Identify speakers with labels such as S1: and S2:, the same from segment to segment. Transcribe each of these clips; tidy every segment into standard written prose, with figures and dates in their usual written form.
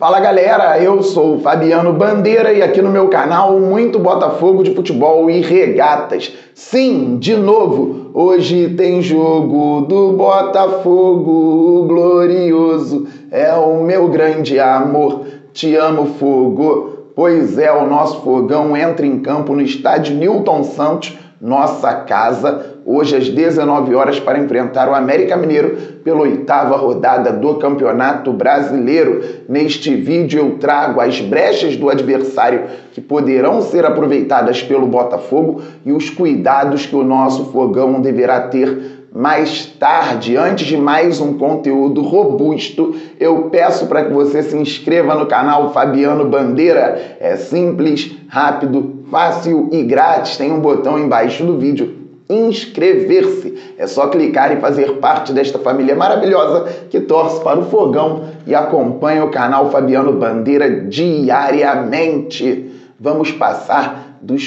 S1: Fala galera, eu sou o Fabiano Bandeira e aqui no meu canal muito Botafogo de futebol e regatas. Sim, de novo, hoje tem jogo do Botafogo, glorioso, é o meu grande amor, te amo fogo. Pois é, o nosso fogão entra em campo no estádio Newton Santos, nossa casa, hoje às 19 horas para enfrentar o América Mineiro pela 8ª rodada do Campeonato Brasileiro. Neste vídeo eu trago as brechas do adversário que poderão ser aproveitadas pelo Botafogo e os cuidados que o nosso fogão deverá ter mais tarde. Antes de mais um conteúdo robusto, eu peço para que você se inscreva no canal Fabiano Bandeira. É simples, rápido, fácil e grátis. Tem um botão embaixo do vídeo, inscrever-se. É só clicar e fazer parte desta família maravilhosa que torce para o fogão e acompanha o canal Fabiano Bandeira diariamente. Vamos passar dos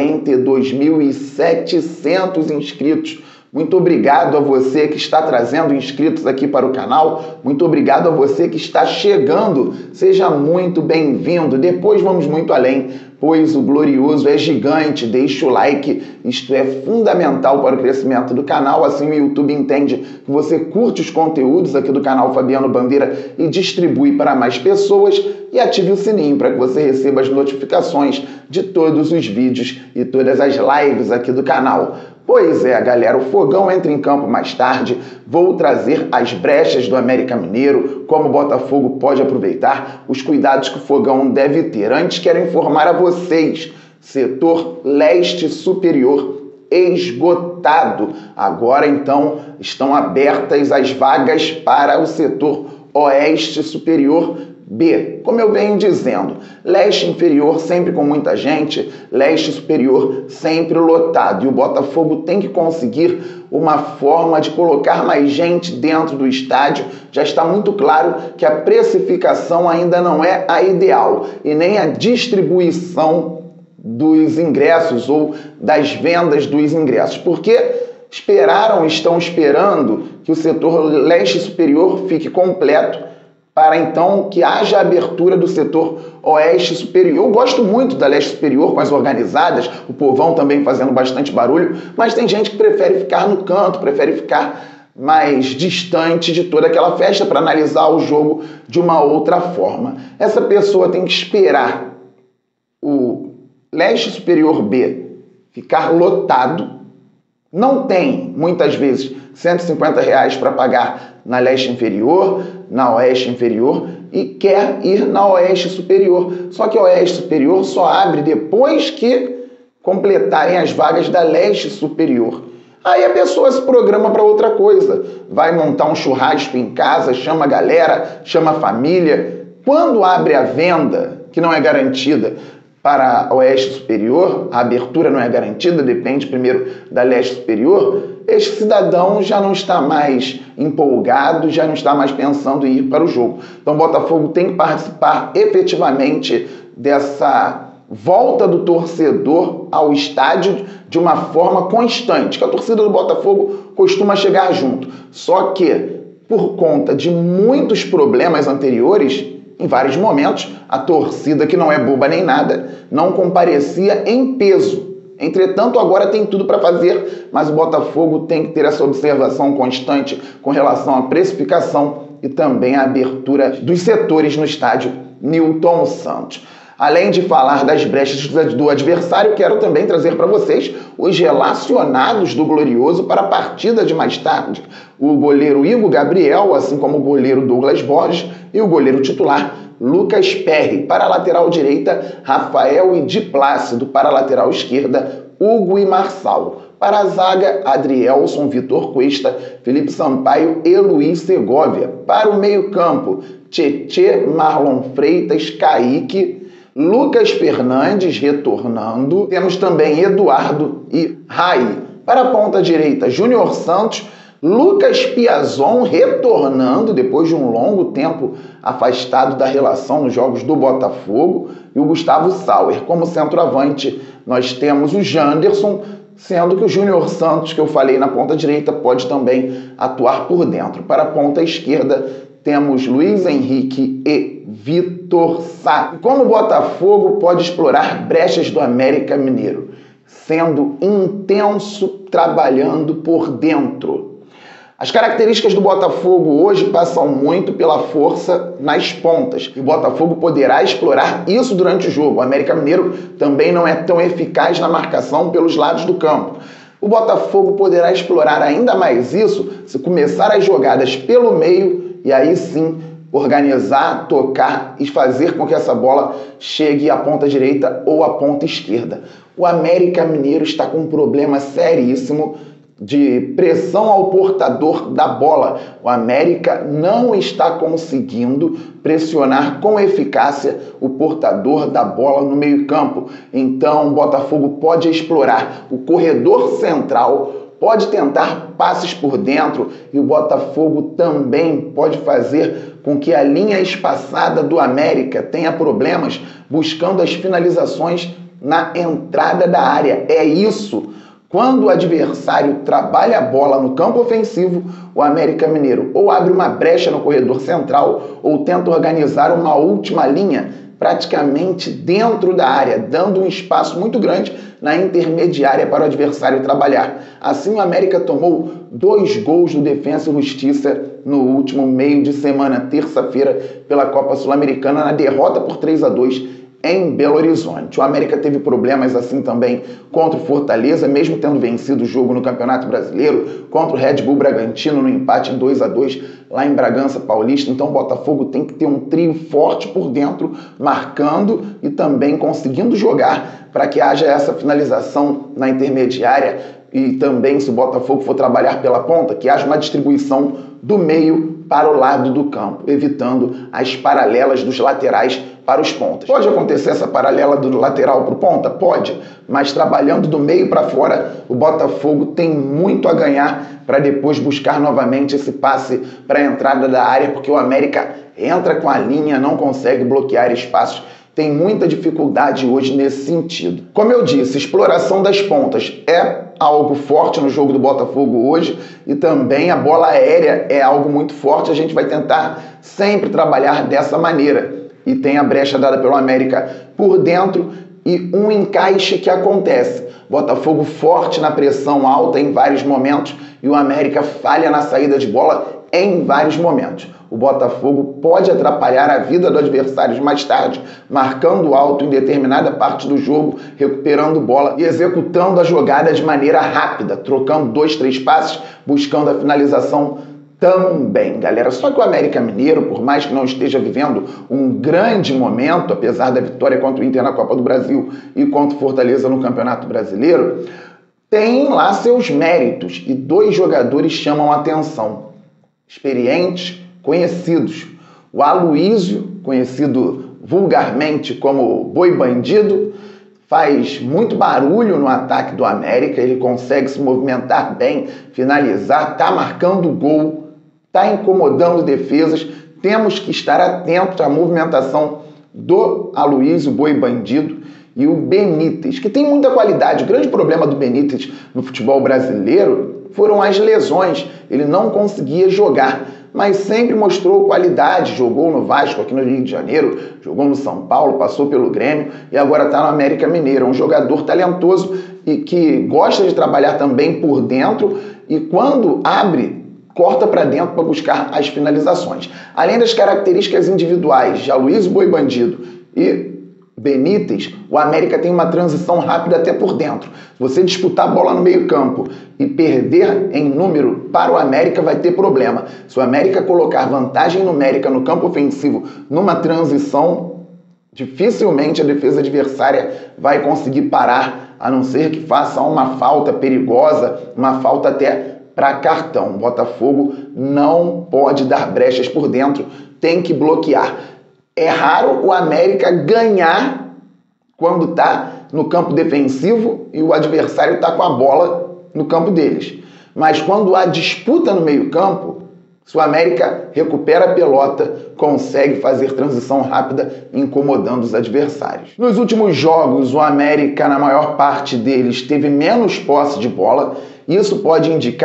S1: 42.700 inscritos. Muito obrigado a você que está trazendo inscritos aqui para o canal. Muito obrigado a você que está chegando. Seja muito bem-vindo. Depois vamos muito além, pois o glorioso é gigante. Deixe o like, isto é fundamental para o crescimento do canal. Assim o YouTube entende que você curte os conteúdos aqui do canal Fabiano Bandeira e distribui para mais pessoas. E ative o sininho para que você receba as notificações de todos os vídeos e todas as lives aqui do canal. Pois é, galera, o fogão entra em campo mais tarde. Vou trazer as brechas do América Mineiro, como o Botafogo pode aproveitar, os cuidados que o fogão deve ter. Antes, quero informar a vocês, setor leste superior esgotado. Agora, então, estão abertas as vagas para o setor oeste superior B. Como eu venho dizendo, leste inferior sempre com muita gente, leste superior sempre lotado. E o Botafogo tem que conseguir uma forma de colocar mais gente dentro do estádio. Já está muito claro que a precificação ainda não é a ideal e nem a distribuição dos ingressos ou das vendas dos ingressos. Porque estão esperando que o setor leste superior fique completo para então que haja abertura do setor oeste superior. Eu gosto muito da leste superior com as organizadas, o povão também fazendo bastante barulho, mas tem gente que prefere ficar no canto, prefere ficar mais distante de toda aquela festa para analisar o jogo de uma outra forma. Essa pessoa tem que esperar o leste superior B ficar lotado. Não tem, muitas vezes, R$150 para pagar na leste inferior, na oeste inferior e quer ir na oeste superior. Só que a oeste superior só abre depois que completarem as vagas da leste superior. Aí a pessoa se programa para outra coisa. Vai montar um churrasco em casa, chama a galera, chama a família. Quando abre a venda, que não é garantida, para a oeste superior, a abertura não é garantida, depende primeiro da leste superior, este cidadão já não está mais empolgado, já não está mais pensando em ir para o jogo. Então o Botafogo tem que participar efetivamente dessa volta do torcedor ao estádio de uma forma constante, que a torcida do Botafogo costuma chegar junto. Só que, por conta de muitos problemas anteriores, em vários momentos, a torcida, que não é boba nem nada, não comparecia em peso. Entretanto, agora tem tudo para fazer, mas o Botafogo tem que ter essa observação constante com relação à precificação e também à abertura dos setores no estádio Newton Santos. Além de falar das brechas do adversário, quero também trazer para vocês os relacionados do Glorioso para a partida de mais tarde. O goleiro Igor Gabriel, assim como o goleiro Douglas Borges e o goleiro titular Lucas Perry. Para a lateral direita, Rafael e Di Plácido. Para a lateral esquerda, Hugo e Marçal. Para a zaga, Adrielson, Vitor Cuesta, Felipe Sampaio e Luiz Segovia. Para o meio-campo, Tietê, Marlon Freitas, Kaique, Lucas Fernandes retornando. Temos também Eduardo e Rai. Para a ponta direita, Júnior Santos, Lucas Piazon retornando depois de um longo tempo afastado da relação nos jogos do Botafogo, e o Gustavo Sauer. Como centroavante, nós temos o Janderson, sendo que o Júnior Santos, que eu falei na ponta direita, pode também atuar por dentro. Para a ponta esquerda, temos Luiz Henrique e Vitor Sá. Como o Botafogo pode explorar brechas do América Mineiro? Sendo intenso, trabalhando por dentro. As características do Botafogo hoje passam muito pela força nas pontas. E o Botafogo poderá explorar isso durante o jogo. O América Mineiro também não é tão eficaz na marcação pelos lados do campo. O Botafogo poderá explorar ainda mais isso se começar as jogadas pelo meio e aí sim organizar, tocar e fazer com que essa bola chegue à ponta direita ou à ponta esquerda. O América Mineiro está com um problema seríssimo de pressão ao portador da bola. O América não está conseguindo pressionar com eficácia o portador da bola no meio-campo. Então, o Botafogo pode explorar o corredor central, pode tentar passes por dentro e o Botafogo também pode fazer com que a linha espaçada do América tenha problemas buscando as finalizações na entrada da área. É isso. Quando o adversário trabalha a bola no campo ofensivo, o América Mineiro ou abre uma brecha no corredor central ou tenta organizar uma última linha praticamente dentro da área, dando um espaço muito grande na intermediária para o adversário trabalhar. Assim, o América tomou 2 gols do Defensa e Justiça no último meio de semana, terça-feira, pela Copa Sul-Americana, na derrota por 3-2 em Belo Horizonte. O América teve problemas assim também contra o Fortaleza, mesmo tendo vencido o jogo no Campeonato Brasileiro, contra o Red Bull Bragantino no empate em 2-2 lá em Bragança Paulista. Então o Botafogo tem que ter um trio forte por dentro, marcando e também conseguindo jogar para que haja essa finalização na intermediária e também, se o Botafogo for trabalhar pela ponta, que haja uma distribuição do meio para o lado do campo, evitando as paralelas dos laterais para os pontas. Pode acontecer essa paralela do lateral para o ponta? Pode, mas trabalhando do meio para fora, o Botafogo tem muito a ganhar para depois buscar novamente esse passe para a entrada da área, porque o América entra com a linha, não consegue bloquear espaços, tem muita dificuldade hoje nesse sentido. Como eu disse, exploração das pontas é algo forte no jogo do Botafogo hoje e também a bola aérea é algo muito forte. A gente vai tentar sempre trabalhar dessa maneira. E tem a brecha dada pelo América por dentro e um encaixe que acontece. Botafogo forte na pressão alta em vários momentos e o América falha na saída de bola em vários momentos. O Botafogo pode atrapalhar a vida do adversário mais tarde, marcando alto em determinada parte do jogo, recuperando bola e executando a jogada de maneira rápida, trocando 2, 3 passes, buscando a finalização também, galera. Só que o América Mineiro, por mais que não esteja vivendo um grande momento, apesar da vitória contra o Inter na Copa do Brasil e contra o Fortaleza no Campeonato Brasileiro, tem lá seus méritos e 2 jogadores chamam a atenção. Experientes, conhecidos. O Aloísio, conhecido vulgarmente como Boi Bandido, faz muito barulho no ataque do América, ele consegue se movimentar bem, finalizar, está marcando gol, está incomodando defesas. Temos que estar atentos à movimentação do Aloísio Boi Bandido e o Benítez, que tem muita qualidade. O grande problema do Benítez no futebol brasileiro foram as lesões. Ele não conseguia jogar, mas sempre mostrou qualidade. Jogou no Vasco aqui no Rio de Janeiro, jogou no São Paulo, passou pelo Grêmio e agora está no América Mineiro. É um jogador talentoso e que gosta de trabalhar também por dentro e quando abre, corta para dentro para buscar as finalizações. Além das características individuais de Aloísio Boi Bandido e Benítez, o América tem uma transição rápida até por dentro. Se você disputar a bola no meio campo e perder em número para o América, vai ter problema. Se o América colocar vantagem numérica no campo ofensivo numa transição, dificilmente a defesa adversária vai conseguir parar, a não ser que faça uma falta perigosa, uma falta até para cartão. O Botafogo não pode dar brechas por dentro, tem que bloquear. É raro o América ganhar quando está no campo defensivo e o adversário está com a bola no campo deles. Mas quando há disputa no meio-campo, se o América recupera a pelota, consegue fazer transição rápida, incomodando os adversários. Nos últimos jogos, o América, na maior parte deles, teve menos posse de bola. Isso pode indicar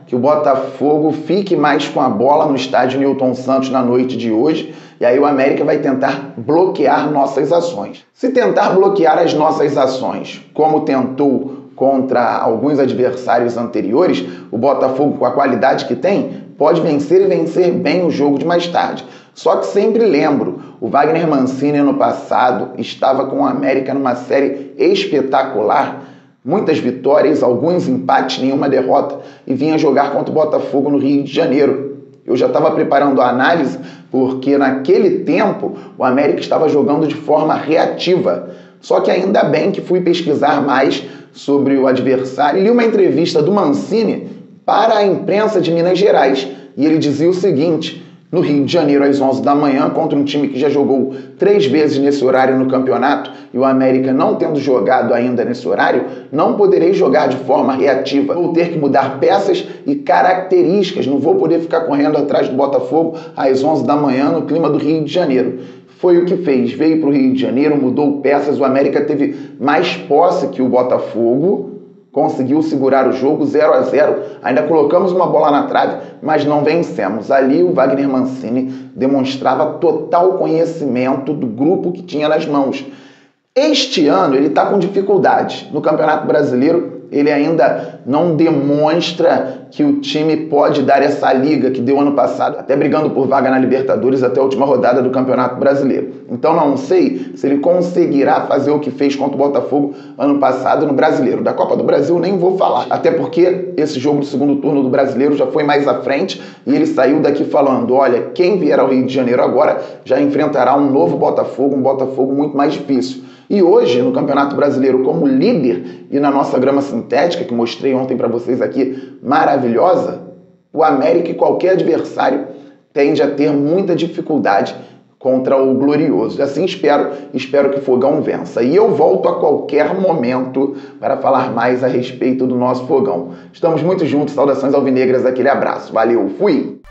S1: que o Botafogo fique mais com a bola no estádio Newton Santos na noite de hoje, e aí o América vai tentar bloquear nossas ações. Se tentar bloquear as nossas ações, como tentou contra alguns adversários anteriores, o Botafogo, com a qualidade que tem, pode vencer e vencer bem o jogo de mais tarde. Só que sempre lembro, o Wagner Mancini ano passado estava com o América numa série espetacular, muitas vitórias, alguns empates, nenhuma derrota, e vinha jogar contra o Botafogo no Rio de Janeiro. Eu já estava preparando a análise, porque naquele tempo o América estava jogando de forma reativa. Só que ainda bem que fui pesquisar mais sobre o adversário e li uma entrevista do Mancini para a imprensa de Minas Gerais. E ele dizia o seguinte: no Rio de Janeiro, às 11 da manhã, contra um time que já jogou 3 vezes nesse horário no campeonato, e o América não tendo jogado ainda nesse horário, não poderei jogar de forma reativa. Vou ter que mudar peças e características, não vou poder ficar correndo atrás do Botafogo às 11 da manhã no clima do Rio de Janeiro. Foi o que fez, veio para o Rio de Janeiro, mudou peças, o América teve mais posse que o Botafogo, conseguiu segurar o jogo 0-0, ainda colocamos uma bola na trave, mas não vencemos. Ali o Wagner Mancini demonstrava total conhecimento do grupo que tinha nas mãos. Este ano ele está com dificuldade. No Campeonato Brasileiro ele ainda não demonstra que o time pode dar essa liga que deu ano passado, até brigando por vaga na Libertadores até a última rodada do Campeonato Brasileiro. Então não sei se ele conseguirá fazer o que fez contra o Botafogo ano passado no Brasileiro. Da Copa do Brasil nem vou falar, até porque esse jogo do segundo turno do Brasileiro já foi mais à frente e ele saiu daqui falando: olha, quem vier ao Rio de Janeiro agora já enfrentará um novo Botafogo, um Botafogo muito mais difícil. E hoje, no Campeonato Brasileiro, como líder e na nossa grama sintética, que mostrei ontem para vocês aqui, maravilhosa, o América e qualquer adversário tende a ter muita dificuldade contra o Glorioso. Assim espero que o Fogão vença. E eu volto a qualquer momento para falar mais a respeito do nosso Fogão. Estamos muito juntos, saudações alvinegras, aquele abraço. Valeu, fui!